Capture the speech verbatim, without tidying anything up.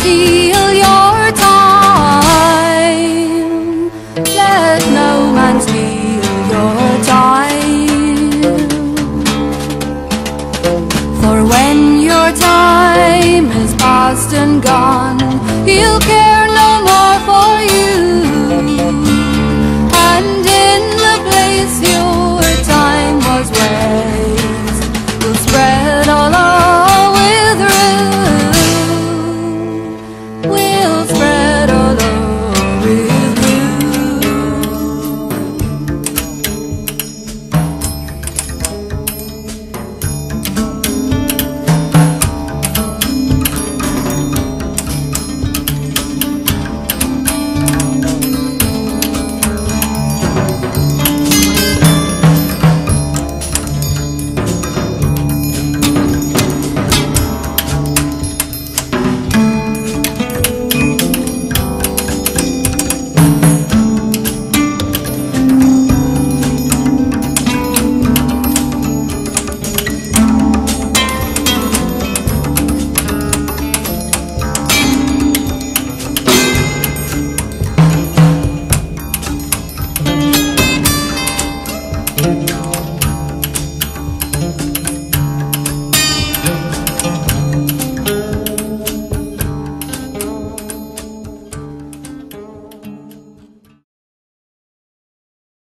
steal your time. Let no man steal your time. For when your time is past and gone, he'll care no more for you. And in the place your time was waste, will spread all over with rue. Will spread all over with rue.